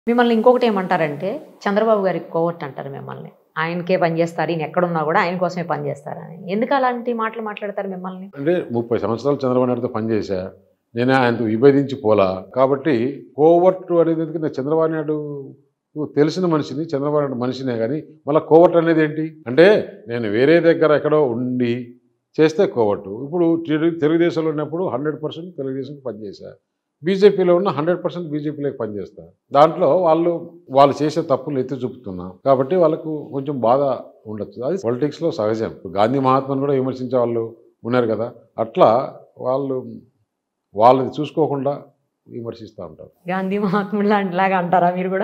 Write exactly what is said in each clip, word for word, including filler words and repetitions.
మిమ్మల్ని ఇంకొకటి ఏమంటారంటే చంద్రబాబు గారికి కోవర్ట్ అంటారు మిమ్మల్ని. ఆయనకే పని చేస్తారు. ఈయన ఎక్కడున్నా కూడా ఆయన కోసమే పని చేస్తారని. ఎందుకు అలాంటి మాటలు మాట్లాడతారు మిమ్మల్ని? అంటే ముప్పై సంవత్సరాలు చంద్రబాబు నాయుడుతో పనిచేశా. నేను ఆయనతో విభేదించి పోలా. కాబట్టి కోవర్ట్ అనేది నేను చంద్రబాబు నాయుడు తెలిసిన మనిషిని, చంద్రబాబు నాయుడు మనిషినే కానీ మళ్ళీ కోవర్ట్ అనేది ఏంటి అంటే నేను వేరే దగ్గర ఎక్కడో ఉండి చేస్తే కోవర్టు. ఇప్పుడు తెలుగుదేశంలో ఉన్నప్పుడు హండ్రెడ్ పర్సెంట్ తెలుగుదేశంకి పనిచేశా. బీజేపీలో ఉన్న హండ్రెడ్ పర్సెంట్ బీజేపీలోకి పనిచేస్తా. దాంట్లో వాళ్ళు వాళ్ళు చేసే తప్పులు ఎత్తి చూపుతున్నా కాబట్టి వాళ్ళకు కొంచెం బాధ ఉండొచ్చు. అది పొలిటిక్స్లో సహజం. గాంధీ మహాత్మను కూడా విమర్శించే వాళ్ళు ఉన్నారు కదా, అట్లా వాళ్ళు వాళ్ళని చూసుకోకుండా విమర్శిస్తూ ఉంటారు. గాంధీ మహాత్ముడు లాంటిలాగా అంటారా మీరు కూడా?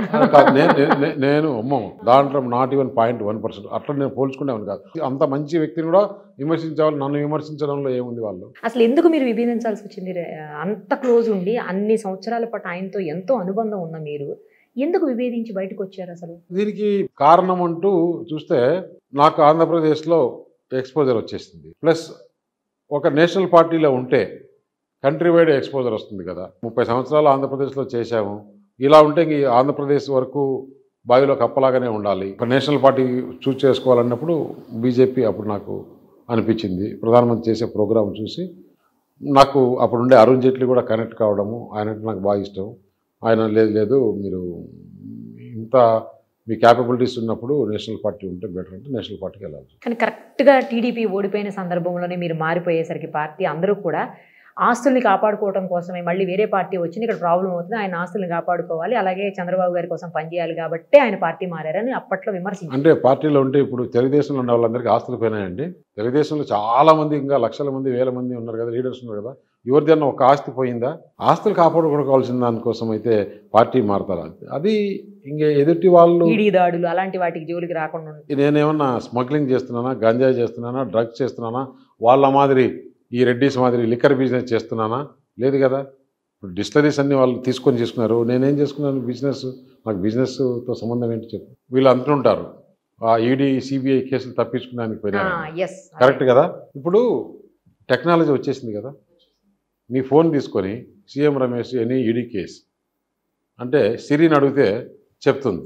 నేను అమ్మో దాంట్లో not even point one percent అట్లా నేను పోల్చుకునేవాను కాదు. అంత మంచి వ్యక్తిని కూడా విమర్శించేవాళ్ళు, నన్ను విమర్శించడంలో ఏముంది వాళ్ళు? అసలు ఎందుకు మీరు విభేదించాల్సి వచ్చింది? అంత క్లోజ్ ఉండి అన్ని సంవత్సరాల పాటు ఆయనతో ఎంతో అనుబంధం ఉన్న మీరు ఎందుకు విభేదించి బయటకు వచ్చారు? అసలు దీనికి కారణం అంటూ చూస్తే నాకు ఆంధ్రప్రదేశ్లో ఎక్స్పోజర్ వచ్చేసింది. ప్లస్ ఒక నేషనల్ పార్టీలో ఉంటే కంట్రీ వైడ్ ఎక్స్పోజర్ వస్తుంది కదా. ముప్పై సంవత్సరాలు ఆంధ్రప్రదేశ్లో చేశాము. ఇలా ఉంటే ఇంక ఆంధ్రప్రదేశ్ వరకు బావిలో కప్పలాగానే ఉండాలి. ఒక నేషనల్ పార్టీ చూస్ చేసుకోవాలన్నప్పుడు బీజేపీ అప్పుడు నాకు అనిపించింది. ప్రధానమంత్రి చేసే ప్రోగ్రాం చూసి నాకు అప్పుడుండే అరుణ్ జైట్లీ కూడా కనెక్ట్ కావడము, ఆయనంటే నాకు బాగా ఇష్టం. ఆయన లేదు లేదు మీరు ఇంత మీ క్యాపబిలిటీస్ ఉన్నప్పుడు నేషనల్ పార్టీ ఉంటే బెటర్ అంటే నేషనల్ పార్టీకి వెళ్ళాలి. కానీ కరెక్ట్గా టీడీపీ ఓడిపోయిన సందర్భంలోనే మీరు మారిపోయేసరికి పార్టీ అందరూ కూడా ఆస్తుల్ని కాపాడుకోవడం కోసమే మళ్ళీ వేరే పార్టీ వచ్చింది, ఇక్కడ ప్రాబ్లం అవుతుంది, ఆయన ఆస్తుల్ని కాపాడుకోవాలి, అలాగే చంద్రబాబు గారి కోసం పనిచేయాలి కాబట్టి ఆయన పార్టీ మారారని అప్పట్లో విమర్శించారు. అంటే పార్టీలో ఉంటే ఇప్పుడు తెలుగుదేశంలో ఉన్న వాళ్ళందరికీ ఆస్తులు పోయినాయండి. తెలుగుదేశంలో చాలా మంది, ఇంకా లక్షల మంది వేల మంది ఉన్నారు కదా, లీడర్స్ ఉన్నారు కదా, ఎవరిదైనా ఒక ఆస్తి పోయిందా? ఆస్తులు కాపాడుకోవాల్సిన దానికోసం అయితే పార్టీ మారుతారా? అది ఇంకే ఎదుటి వాళ్ళు ఈడీ దాడులు అలాంటి వాటికి జోలికి రాకుండా నేనేమన్నా స్మగ్లింగ్ చేస్తున్నానా, గంజాయి చేస్తున్నానా, డ్రగ్స్ చేస్తున్నానా, వాళ్ళ మాదిరి ఈ రెడ్డిస్ మాదిరి లిక్కర్ బిజినెస్ చేస్తున్నానా? లేదు కదా. ఇప్పుడు డిస్టరీస్ అన్ని వాళ్ళు తీసుకొని చేసుకున్నారు. నేనేం చేసుకున్నాను బిజినెస్? నాకు బిజినెస్తో సంబంధం ఏంటి చెప్పు? వీళ్ళు అంటుంటారు ఆ ఈడీ సిబిఐ కేసులు తప్పించుకున్నానికి పోయినా. కరెక్ట్ కదా. ఇప్పుడు టెక్నాలజీ వచ్చేసింది కదా. నీ ఫోన్ తీసుకొని CM Ramesh any ED case అంటే సిరిని అడిగితే చెప్తుంది.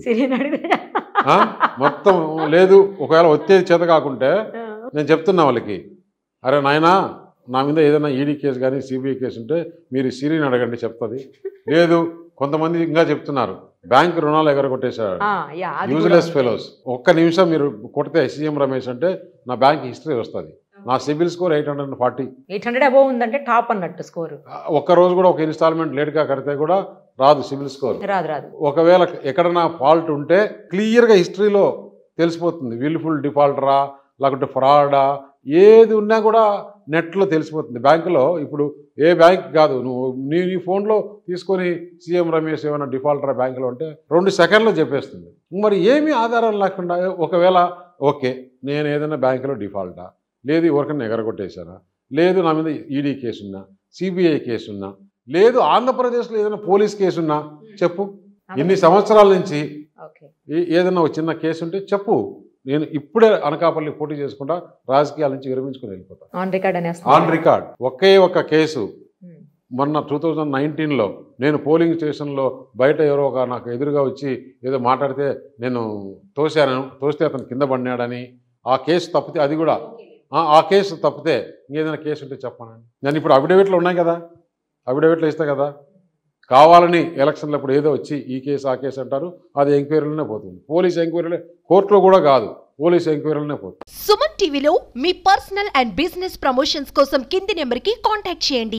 మొత్తం లేదు, ఒకవేళ వచ్చేది చేత కాకుంటే నేను చెప్తున్నా వాళ్ళకి, అరే నాయనా నా మీద ఏదైనా ఈడీ కేసు కానీ సిబిఐ కేసు ఉంటే మీరు సిరిని అడగండి చెప్తుంది. లేదు కొంతమంది ఇంకా చెప్తున్నారు బ్యాంక్ రుణాలు ఎగరగొట్టేశారు, యూజ్లెస్ ఫెలోస్. ఒక్క నిమిషం మీరు కొడితే సీఎం రమేష్ అంటే నా బ్యాంక్ హిస్టరీ వస్తుంది. నా CIBIL score eight hundred forty eight hundred above ఉందంటే టాప్ అన్నట్టు స్కోర్. ఒక్క రోజు కూడా ఒక ఇన్స్టాల్మెంట్ లేట్గా కడితే కూడా రాదు సిబిల్ స్కోర్. రాదు రాదు ఒకవేళ ఎక్కడన్నా ఫాల్ట్ ఉంటే క్లియర్గా హిస్టరీలో తెలిసిపోతుంది. విల్ఫుల్ డిఫాల్టరా లేకుంటే ఫ్రాడా ఏది ఉన్నా కూడా నెట్లో తెలిసిపోతుంది. బ్యాంకులో ఇప్పుడు ఏ బ్యాంక్ కాదు, నువ్వు నీ నీ ఫోన్లో తీసుకొని సీఎం రమేష్ ఏమైనా డిఫాల్టరా బ్యాంకులో ఉంటే రెండు సెకండ్లో చెప్పేస్తుంది. మరి ఏమీ ఆధారం లేకుండా ఒకవేళ ఓకే నేను ఏదైనా బ్యాంకులో డిఫాల్టా, లేదు ఎవరికైనా ఎగరగొట్టేశానా, లేదు నా మీద ఈడీ కేసున్నా, సిబిఐ కేసున్నా, లేదు ఆంధ్రప్రదేశ్లో ఏదైనా పోలీస్ కేసున్నా చెప్పు. ఇన్ని సంవత్సరాల నుంచి ఏదైనా ఒక చిన్న కేసు ఉంటే చెప్పు. నేను ఇప్పుడే అనకాపల్లి పోటీ చేసుకుంటా, రాజకీయాల నుంచి విరమించుకుని వెళ్ళిపోతాను. ఆన్ రికార్డ్ ఆన్ రికార్డ్ ఒకే ఒక కేసు మొన్న టూ థౌజండ్ నైన్టీన్లో నేను పోలింగ్ స్టేషన్లో బయట ఎవరో ఒక నాకు ఎదురుగా వచ్చి ఏదో మాట్లాడితే నేను తోశాను, తోస్తే అతను కింద పడినాడని. ఆ కేసు తప్పితే అది కూడా ఆ కేసు తప్పితే ఇంకేదైనా కేసు ఉంటే చెప్పానండి. నేను ఇప్పుడు అఫిడవిట్లు ఉన్నాయి కదా, అఫిడవిట్లు ఇస్తా కదా. కావాలని ఎలక్షన్లు అప్పుడు ఏదో వచ్చి ఈ కేసు ఆ కేసు అంటారు, అది ఎంక్వైరీలోనే పోతుంది. పోలీస్ ఎంక్వైరీలే, కోర్టులో కూడా కాదు, పోలీస్ ఎంక్వైరీలోనే పోతుంది. సుమన్ టీవీలో మీ పర్సనల్ అండ్ బిజినెస్ ప్రమోషన్స్ కోసం కింది నెంబర్కి కాంటాక్ట్ చేయండి.